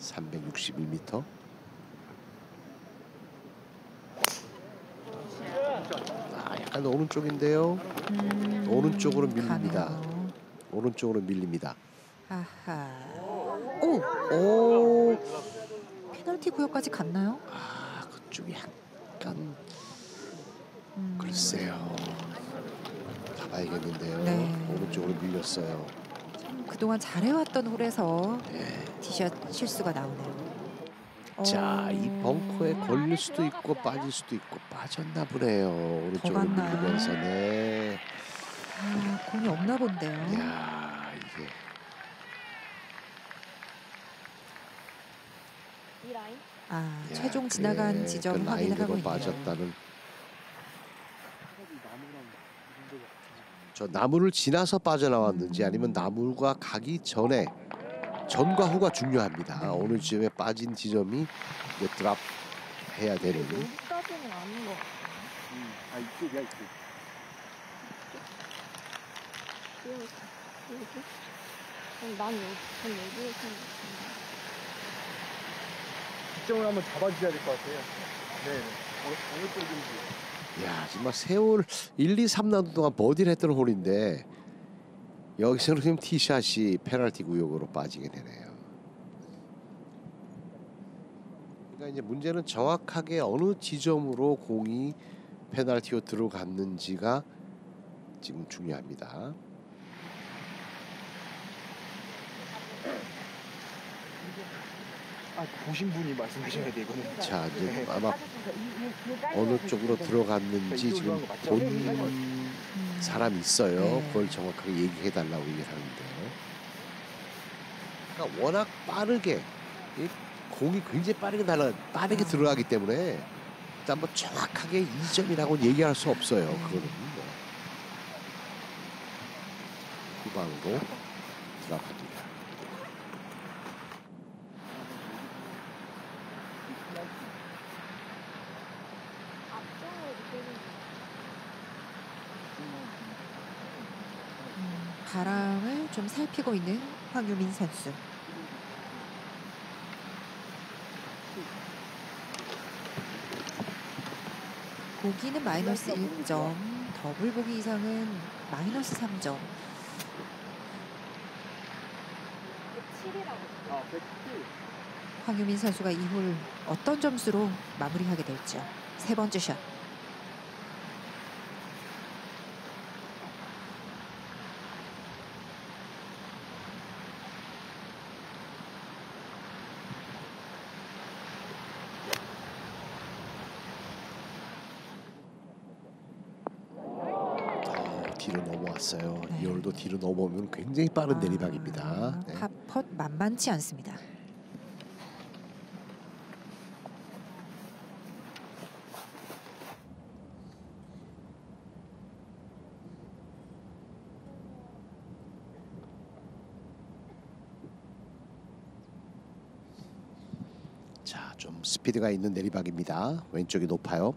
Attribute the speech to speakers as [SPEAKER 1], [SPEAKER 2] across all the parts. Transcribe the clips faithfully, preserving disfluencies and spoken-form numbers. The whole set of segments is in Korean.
[SPEAKER 1] 삼백육십일 미터. 아, 약간 오른쪽인데요.
[SPEAKER 2] 음,
[SPEAKER 1] 오른쪽으로 밀립니다.
[SPEAKER 2] 가네요.
[SPEAKER 1] 오른쪽으로 밀립니다.
[SPEAKER 2] 아하. 오! 오! 페널티 구역까지 갔나요?
[SPEAKER 1] 아, 그쪽이 약간
[SPEAKER 2] 음.
[SPEAKER 1] 글쎄요. 가봐야겠는데요.
[SPEAKER 2] 네.
[SPEAKER 1] 오른쪽으로 밀렸어요.
[SPEAKER 2] 참 그동안 잘해왔던 홀에서
[SPEAKER 1] 네.
[SPEAKER 2] 티샷 실수가 나오네요.
[SPEAKER 1] 자,
[SPEAKER 2] 어...
[SPEAKER 1] 이 벙커에 걸릴 수도 있고 빠질 수도 있고 빠졌나 보네요. 오른쪽으로
[SPEAKER 2] 갔나요?
[SPEAKER 1] 밀리면서. 네.
[SPEAKER 2] 아, 공이 없나 본데요.
[SPEAKER 1] 이야, 이게
[SPEAKER 2] 아,
[SPEAKER 1] 야,
[SPEAKER 2] 최종
[SPEAKER 1] 그래,
[SPEAKER 2] 지나간 지점
[SPEAKER 1] 그
[SPEAKER 2] 확인을 하고
[SPEAKER 1] 라인으로
[SPEAKER 2] 있네요.
[SPEAKER 1] 빠졌다는. 저 나무를 지나서 빠져나왔는지
[SPEAKER 2] 음.
[SPEAKER 1] 아니면 나무가 가기 전에 전과 후가 중요합니다.
[SPEAKER 2] 네.
[SPEAKER 1] 어느 지점에 빠진 지점이 이제 드랍 해야 되는.
[SPEAKER 3] 여기까지는 아닌 것 같아요.
[SPEAKER 4] 음, 아 이쪽이야 이쪽.
[SPEAKER 3] 여기, 여기? 그럼 난 여기, 전 여기에 생각했는데.
[SPEAKER 4] 기점을 한번 잡아주셔야 될 것 같아요. 네, 어느, 어느 쪽인지.
[SPEAKER 1] 야, 정말 세월 일, 이, 삼 라운드 동안 버디를 했던 홀인데 여기서는 지금 티샷이 페널티 구역으로 빠지게 되네요. 그러니까 이제 문제는 정확하게 어느 지점으로 공이 페널티로 들어갔는지가 지금 중요합니다.
[SPEAKER 4] 아 보신 분이 말씀하셔야 돼 이거는.
[SPEAKER 1] 자, 이제 아마 어느 쪽으로 들어갔는지 지금 본 사람이 있어요.
[SPEAKER 2] 네.
[SPEAKER 1] 그걸 정확하게 얘기해 달라고 얘기를 하는데요. 그러니까 워낙 빠르게 이 공이 굉장히 빠르게 날아 빠르게 들어가기 때문에 일단 뭐 정확하게 이 점이라고 얘기할 수 없어요. 그거는 뭐. 후방으로 들어갑니다.
[SPEAKER 2] 음, 바람을 좀 살피고 있는 황유민 선수. 보기는 마이너스 일 점, 더블 보기 이상은 마이너스 삼 점.
[SPEAKER 4] 아 백칠.
[SPEAKER 2] 황유민 선수가 이 홀 어떤 점수로 마무리하게 될지요. 세 번째 샷.
[SPEAKER 1] 어, 뒤로 넘어왔어요.
[SPEAKER 2] 네.
[SPEAKER 1] 이 홀도 뒤로 넘어오면 굉장히 빠른
[SPEAKER 2] 아,
[SPEAKER 1] 내리막입니다. 네.
[SPEAKER 2] 팝펫 만만치 않습니다.
[SPEAKER 1] 자, 좀 스피드가 있는 내리막입니다. 왼쪽이 높아요.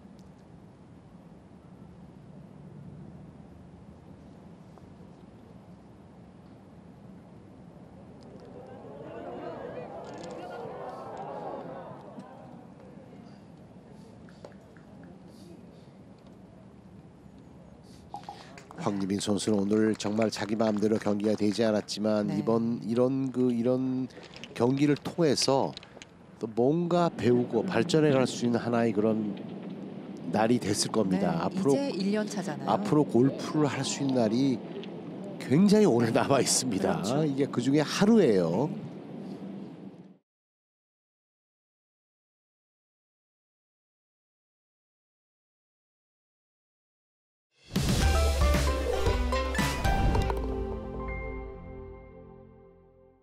[SPEAKER 1] 황유민 선수는 오늘 정말 자기 마음대로 경기가 되지 않았지만
[SPEAKER 2] 네.
[SPEAKER 1] 이번 이런 그 이런 경기를 통해서 또 뭔가 배우고 발전해 갈 수 있는 하나의 그런 날이 됐을 겁니다.
[SPEAKER 2] 네,
[SPEAKER 1] 앞으로
[SPEAKER 2] 이제 일 년 차잖아요.
[SPEAKER 1] 앞으로 골프를 할 수 있는 날이 굉장히 오래 남아 있습니다.
[SPEAKER 2] 그렇죠.
[SPEAKER 1] 이게 그 중에 하루예요.